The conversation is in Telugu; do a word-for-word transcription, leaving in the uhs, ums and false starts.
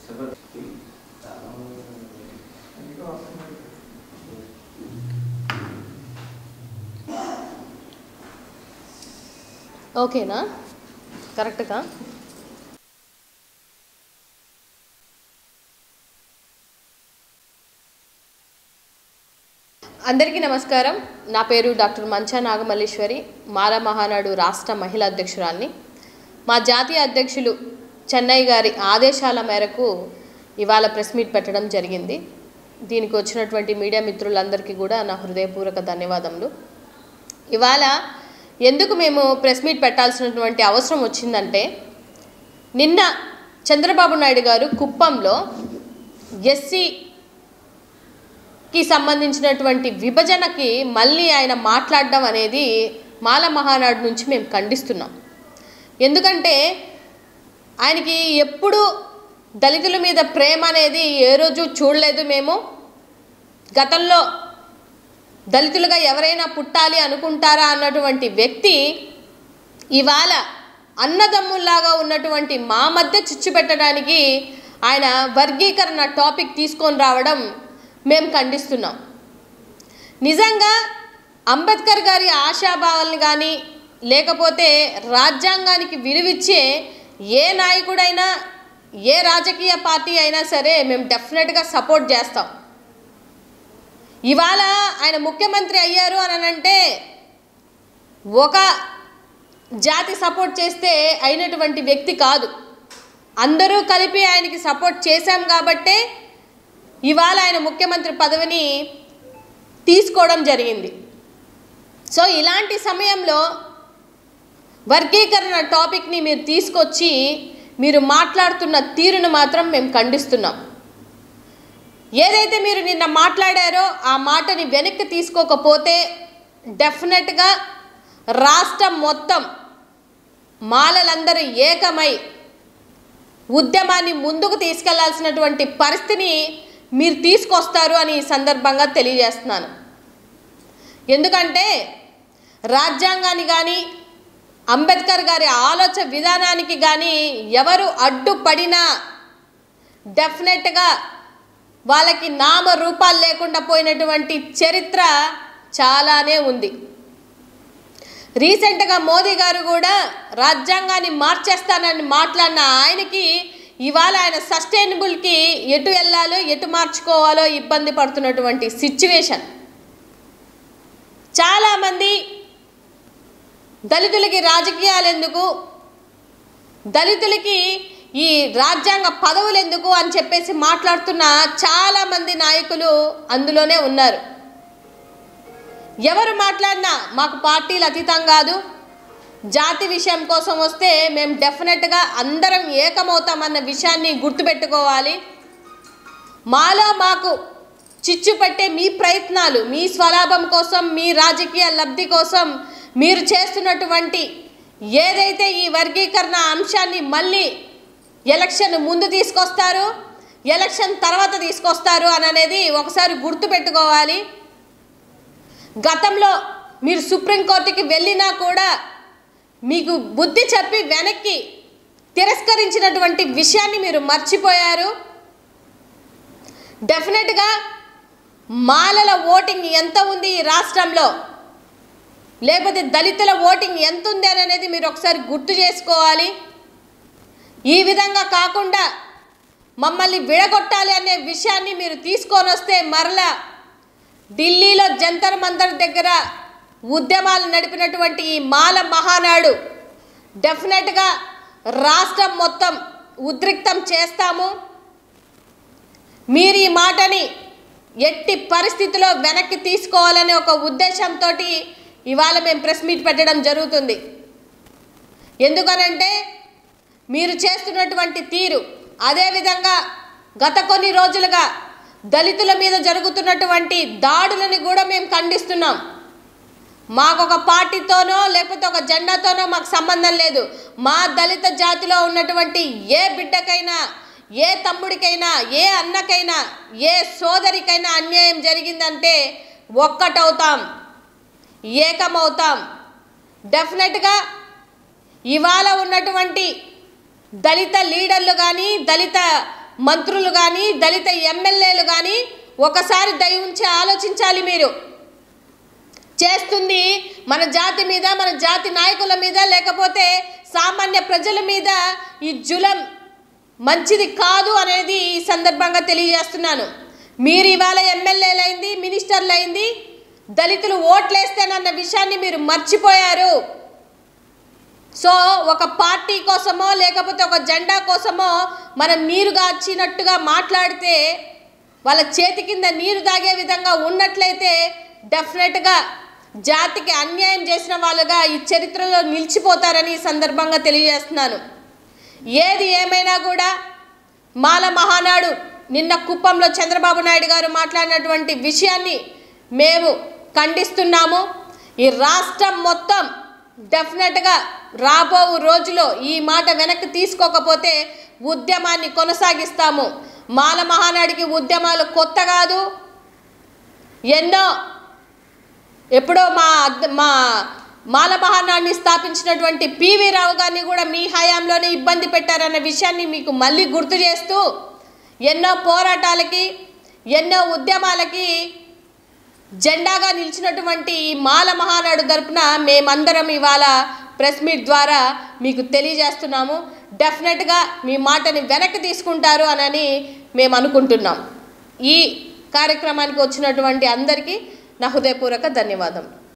ఓకేనా? కరెక్ట్గా? అందరికీ నమస్కారం. నా పేరు డాక్టర్ మంచా నాగమల్లేశ్వరి, మాల మహానాడు రాష్ట్ర మహిళా అధ్యక్షురాలిని. మా జాతీయ అధ్యక్షులు చెన్నై గారి ఆదేశాల మేరకు ఇవాళ ప్రెస్ మీట్ పెట్టడం జరిగింది. దీనికి వచ్చినటువంటి మీడియా మిత్రులందరికీ కూడా నా హృదయపూర్వక ధన్యవాదములు. ఇవాళ ఎందుకు మేము ప్రెస్ మీట్ పెట్టాల్సినటువంటి అవసరం వచ్చిందంటే, నిన్న చంద్రబాబు నాయుడు గారు కుప్పంలో ఎస్సీకి సంబంధించినటువంటి విభజనకి మళ్ళీ ఆయన మాట్లాడడం అనేది మాల మహానాడు నుంచి మేము ఖండిస్తున్నాం. ఎందుకంటే ఆయనకి ఎప్పుడు దళితుల మీద ప్రేమ అనేది ఏ రోజు చూడలేదు. మేము గతంలో దళితులుగా ఎవరైనా పుట్టాలి అనుకుంటారా అన్నటువంటి వ్యక్తి ఇవాళ అన్నదమ్ముల్లాగా ఉన్నటువంటి మా మధ్య చిచ్చు పెట్టడానికి ఆయన వర్గీకరణ టాపిక్ తీసుకొని రావడం మేము ఖండిస్తున్నాం. నిజంగా అంబేద్కర్ గారి ఆశాభావాలను కానీ లేకపోతే రాజ్యాంగానికి విలువిచ్చే ఏ నాయకుడైనా ఏ రాజకీయ పార్టీ అయినా సరే మేము డెఫినెట్గా సపోర్ట్ చేస్తాం. ఇవాళ ఆయన ముఖ్యమంత్రి అయ్యారు అని అంటే ఒక జాతి సపోర్ట్ చేస్తే అయినటువంటి వ్యక్తి కాదు. అందరూ కలిపి ఆయనకి సపోర్ట్ చేశాం కాబట్టే ఇవాళ ఆయన ముఖ్యమంత్రి పదవిని తీసుకోవడం జరిగింది. సో ఇలాంటి సమయంలో వర్గీకరణ టాపిక్ని మీరు తీసుకొచ్చి మీరు మాట్లాడుతున్న తీరును మాత్రం మేము ఖండిస్తున్నాం. ఏదైతే మీరు నిన్న మాట్లాడారో ఆ మాటని వెనక్కి తీసుకోకపోతే డెఫినెట్గా రాష్ట్రం మొత్తం మాలలందరూ ఏకమై ఉద్యమాన్ని ముందుకు తీసుకెళ్లాల్సినటువంటి పరిస్థితిని మీరు తీసుకొస్తారు అని ఈ సందర్భంగా తెలియజేస్తున్నాను. ఎందుకంటే రాజ్యాంగాన్ని కానీ అంబేద్కర్ గారి ఆలోచన విధానానికి కానీ ఎవరు అడ్డుపడినా డెఫినెట్గా వాళ్ళకి నామ రూపాలు లేకుండా పోయినటువంటి చరిత్ర చాలానే ఉంది. రీసెంట్గా మోదీ గారు కూడా రాజ్యాంగాన్ని మార్చేస్తానని మాట్లాడిన ఆయనకి ఇవాళ ఆయన సస్టైనబుల్కి ఎటు వెళ్ళాలో ఎటు మార్చుకోవాలో ఇబ్బంది పడుతున్నటువంటి సిచ్యువేషన్. చాలామంది దళితులకి రాజకీయాలు ఎందుకు, దళితులకి ఈ రాజ్యాంగ పదవులు ఎందుకు అని చెప్పేసి మాట్లాడుతున్న చాలామంది నాయకులు అందులోనే ఉన్నారు. ఎవరు మాట్లాడినా మాకు పార్టీలు అతీతం కాదు, జాతి విషయం కోసం వస్తే మేము డెఫినెట్గా అందరం ఏకమవుతామన్న విషయాన్ని గుర్తుపెట్టుకోవాలి. మాలో మాకు చిచ్చు పట్టే మీ ప్రయత్నాలు మీ స్వలాభం కోసం, మీ రాజకీయ లబ్ధి కోసం మీరు చేస్తున్నటువంటి ఏదైతే ఈ వర్గీకరణ అంశాన్ని మళ్ళీ ఎలక్షన్ ముందు తీసుకొస్తారు, ఎలక్షన్ తర్వాత తీసుకొస్తారు అని అనేది ఒకసారి గుర్తుపెట్టుకోవాలి. గతంలో మీరు సుప్రీంకోర్టుకి వెళ్ళినా కూడా మీకు బుద్ధి చెప్పి వెనక్కి తిరస్కరించినటువంటి విషయాన్ని మీరు మర్చిపోయారు. డెఫినెట్గా మాలల ఓటింగ్ ఎంత ఉంది ఈ రాష్ట్రంలో, లేకపోతే దళితుల ఓటింగ్ ఎంత ఉంది అనేది మీరు ఒకసారి గుర్తు చేసుకోవాలి. ఈ విధంగా కాకుండా మమ్మల్ని విడగొట్టాలి అనే విషయాన్ని మీరు తీసుకొని వస్తే మరలా ఢిల్లీలో జంతర్ మంతర్ దగ్గర ఉద్యమాలు నడిపినటువంటి ఈ మాల మహానాడు డెఫినెట్గా రాష్ట్రం మొత్తం ఉద్రిక్తం చేస్తాము. మీరు ఈ మాటని ఎట్టి పరిస్థితిలో వెనక్కి తీసుకోవాలనే ఒక ఉద్దేశంతో ఇవాళ మేము ప్రెస్ మీట్ పెట్టడం జరుగుతుంది. ఎందుకనంటే మీరు చేస్తున్నటువంటి తీరు, అదేవిధంగా గత కొన్ని రోజులుగా దళితుల మీద జరుగుతున్నటువంటి దాడులని కూడా మేము ఖండిస్తున్నాం. మాకు ఒక పార్టీతోనో లేకపోతే ఒక జెండాతోనో మాకు సంబంధం లేదు. మా దళిత జాతిలో ఉన్నటువంటి ఏ బిడ్డకైనా, ఏ తమ్ముడికైనా, ఏ అన్నకైనా, ఏ సోదరికైనా అన్యాయం జరిగిందంటే ఒక్కటవుతాం, ఏకమవుతాం. డెఫినెట్గా ఇవాళ ఉన్నటువంటి దళిత లీడర్లు కానీ, దళిత మంత్రులు కానీ దళిత ఎమ్మెల్యేలు కానీ ఒకసారి దయ ఉంచి ఆలోచించాలి. మీరు చేస్తుంది మన జాతి మీద, మన జాతి నాయకుల మీద, లేకపోతే సామాన్య ప్రజల మీద ఈ జులం మంచిది కాదు అనేది ఈ సందర్భంగా తెలియజేస్తున్నాను. మీరు ఇవాళ ఎమ్మెల్యేలైంది, మినిస్టర్లైంది, దళితులు ఓట్లేస్తేనన్న విషయాన్ని మీరు మర్చిపోయారు. సో ఒక పార్టీ కోసమో లేకపోతే ఒక జెండా కోసమో మనం నీరు గాచినట్టుగా మాట్లాడితే, వాళ్ళ చేతి కింద నీరు తాగే విధంగా ఉన్నట్లయితే డెఫినెట్గా జాతికి అన్యాయం చేసిన వాళ్ళుగా ఈ చరిత్రలో నిలిచిపోతారని ఈ సందర్భంగా తెలియజేస్తున్నాను. ఏది ఏమైనా కూడా మాల మహానాడు నిన్న కుప్పంలో చంద్రబాబు నాయుడు గారు మాట్లాడినటువంటి విషయాన్ని మేము ఖండిస్తున్నాము. ఈ రాష్ట్రం మొత్తం డెఫినెట్గా రాబో రోజులో ఈ మాట వెనక్కి తీసుకోకపోతే ఉద్యమాన్ని కొనసాగిస్తాము. మాల మహానాడికి ఉద్యమాలు కొత్త కాదు. ఎన్నో ఎప్పుడో మా మా మాల మహానాడిని స్థాపించినటువంటి పివి రావు గారిని కూడా మీ హయాంలోనే ఇబ్బంది పెట్టారన్న విషయాన్ని మీకు మళ్ళీ గుర్తు చేస్తూ, ఎన్నో పోరాటాలకి ఎన్నో ఉద్యమాలకి జెండాగా నిలిచినటువంటి ఈ మాల మహానాడు తరపున మేమందరం ఇవాళ ప్రెస్ మీట్ ద్వారా మీకు తెలియజేస్తున్నాము. డెఫినెట్గా మీ మాటని వెనక్కి తీసుకుంటారు అని మేము అనుకుంటున్నాం. ఈ కార్యక్రమానికి వచ్చినటువంటి అందరికీ నా హృదయపూర్వక ధన్యవాదం.